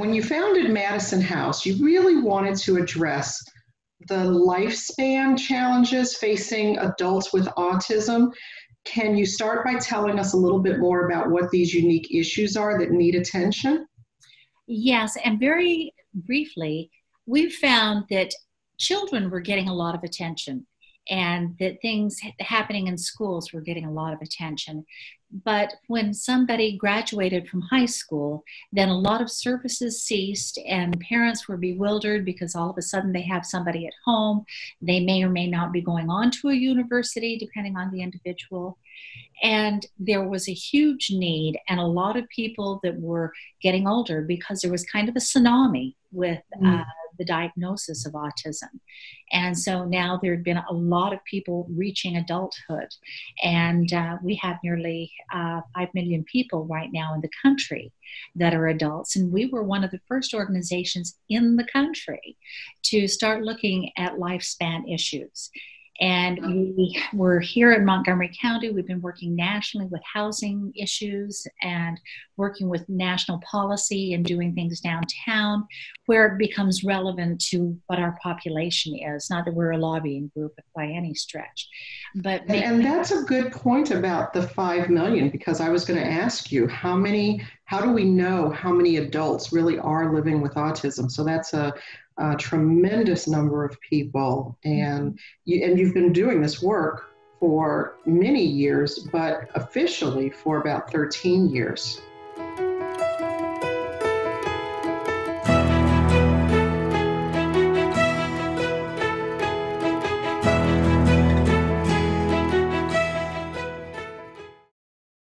when you founded Madison House, you really wanted to address the lifespan challenges facing adults with autism. Can you start by telling us a little bit more about what these unique issues are that need attention? Yes, and very briefly, we've found that children were getting a lot of attention and that things happening in schools were getting a lot of attention. But when somebody graduated from high school, then a lot of services ceased and parents were bewildered because all of a sudden they have somebody at home. They may or may not be going on to a university, depending on the individual. And there was a huge need and a lot of people that were getting older because there was kind of a tsunami with the diagnosis of autism. And so now there had been a lot of people reaching adulthood. And we have nearly 5 million people right now in the country that are adults. And we were one of the first organizations in the country to start looking at lifespan issues. And we were here in Montgomery County. We've been working nationally with housing issues and working with national policy and doing things downtown where it becomes relevant to what our population is. Not that we're a lobbying group by any stretch. And that's a good point about the 5 million, because I was going to ask you how do we know how many adults really are living with autism? So that's a tremendous number of people, and you've been doing this work for many years, but officially for about 13 years.